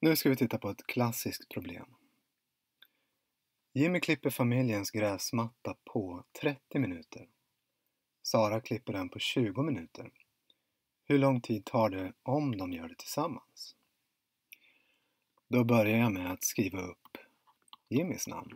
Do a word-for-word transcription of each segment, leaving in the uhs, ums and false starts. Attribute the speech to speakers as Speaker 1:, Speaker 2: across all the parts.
Speaker 1: Nu ska vi titta på ett klassiskt problem. Jimmy klipper familjens gräsmatta på trettio minuter. Sara klipper den på tjugo minuter. Hur lång tid tar det om de gör det tillsammans? Då börjar jag med att skriva upp Jimmys namn.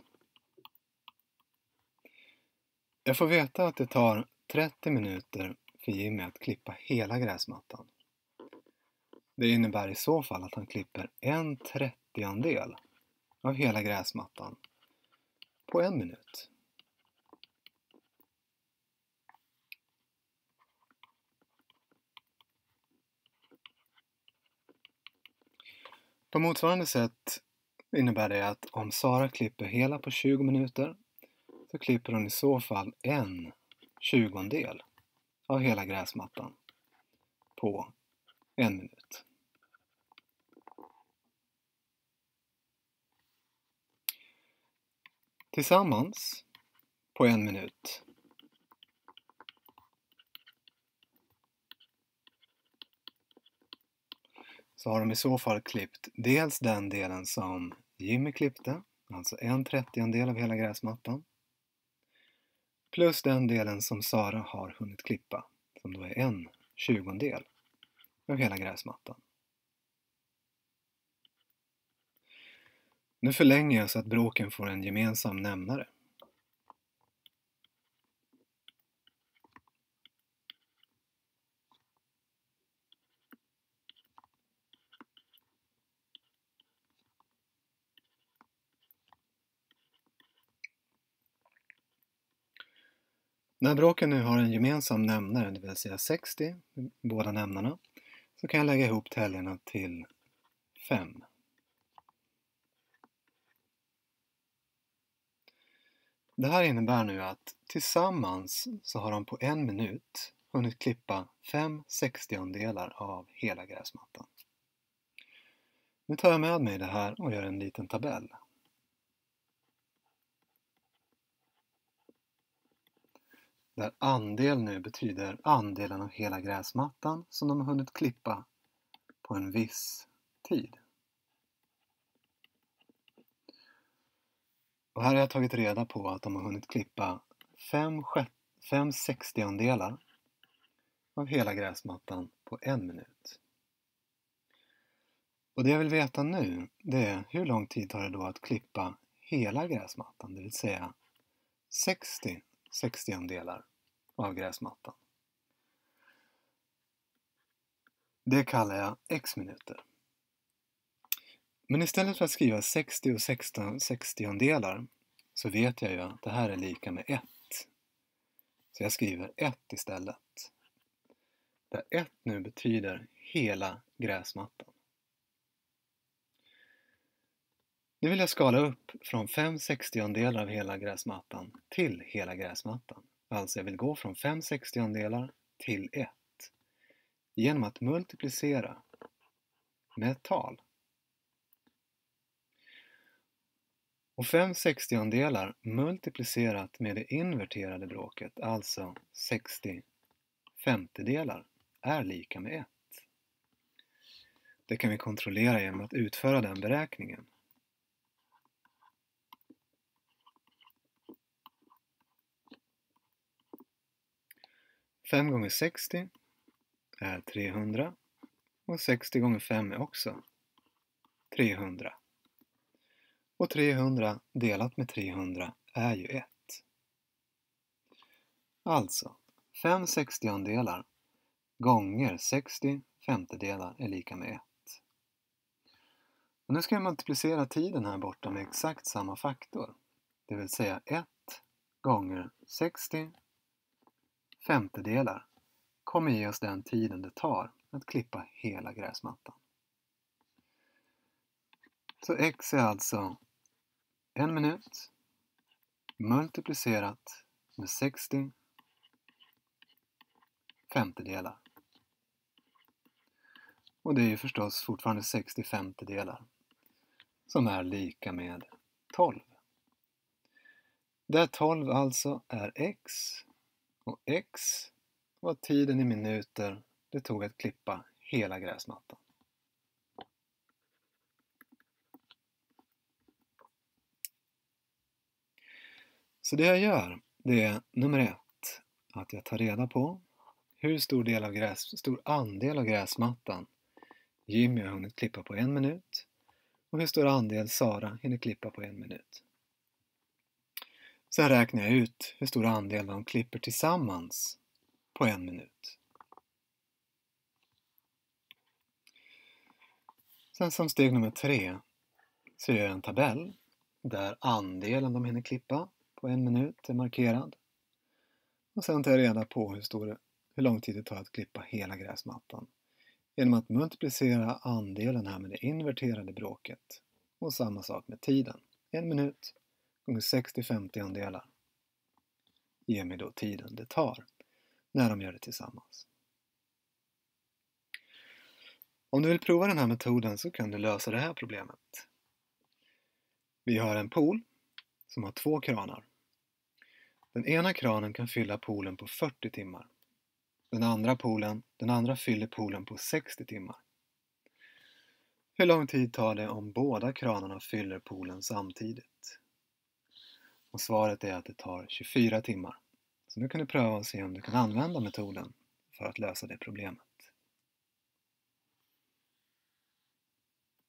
Speaker 1: Jag får veta att det tar trettio minuter för Jimmy att klippa hela gräsmattan. Det innebär i så fall att han klipper en trettiondel av hela gräsmattan på en minut. På motsvarande sätt innebär det att om Sara klipper hela på tjugo minuter så klipper hon i så fall en tjugondel av hela gräsmattan på en minut. Tillsammans på en minut så har de i så fall klippt dels den delen som Jimmy klippte, alltså en trettiondel av hela gräsmattan, plus den delen som Sara har hunnit klippa, som då är en tjugondel av hela gräsmattan. Nu förlänger jag så att bråken får en gemensam nämnare. När bråken nu har en gemensam nämnare, det vill säga sextio, båda nämnarna, så kan jag lägga ihop täljarna till fem. Det här innebär nu att tillsammans så har de på en minut hunnit klippa fem sextiondelar av hela gräsmattan. Nu tar jag med mig det här och gör en liten tabell. Där andel nu betyder andelen av hela gräsmattan som de har hunnit klippa på en viss tid. Och här har jag tagit reda på att de har hunnit klippa fem, fem sextiondelar av hela gräsmattan på en minut. Och det jag vill veta nu, det är hur lång tid tar det då att klippa hela gräsmattan, det vill säga sextio sextiondelar av gräsmattan. Det kallar jag x-minuter. Men istället för att skriva sextio och sexton sextiondelar så vet jag ju att det här är lika med ett. Så jag skriver ett istället. Där ett nu betyder hela gräsmattan. Nu vill jag skala upp från fem sextiondelar av hela gräsmattan till hela gräsmattan. Alltså jag vill gå från fem sextiondelar till ett. Genom att multiplicera med ett tal. Och fem sextiondelar multiplicerat med det inverterade bråket, alltså sextio femtedelar, är lika med ett. Det kan vi kontrollera genom att utföra den beräkningen. fem gånger sextio är trehundra och sextio gånger fem är också trehundra. Och trehundra delat med trehundra är ju ett. Alltså, fem sextiondelar gånger sextio femtedelar är lika med ett. Och nu ska jag multiplicera tiden här borta med exakt samma faktor. Det vill säga ett gånger sextio femtedelar kommer ge oss den tiden det tar att klippa hela gräsmattan. Så x är alltså en minut multiplicerat med sextio femtedelar. Och det är ju förstås fortfarande sextio femtedelar som är lika med tolv. Där tolv alltså är x och x var tiden i minuter det tog att klippa hela gräsmattan. Så det jag gör, det är nummer ett, att jag tar reda på hur stor, del av gräs, stor andel av gräsmattan Jimmy har hunnit klippa på en minut och hur stor andel Sara hinner klippa på en minut. Sen räknar jag ut hur stor andel de klipper tillsammans på en minut. Sen som steg nummer tre så gör jag en tabell där andelen de hinner klippa på en minut är markerad. Och sen tar jag reda på hur, stor, hur lång tid det tar att klippa hela gräsmattan genom att multiplicera andelen här med det inverterade bråket. Och samma sak med tiden. En minut gånger sextio femtio-andelar ger mig då tiden det tar när de gör det tillsammans. Om du vill prova den här metoden så kan du lösa det här problemet. Vi har en pool som har två kranar. Den ena kranen kan fylla poolen på fyrtio timmar. Den andra, poolen, den andra fyller poolen på sextio timmar. Hur lång tid tar det om båda kranarna fyller poolen samtidigt? Och svaret är att det tar tjugofyra timmar. Så nu kan du pröva och se om du kan använda metoden för att lösa det problemet.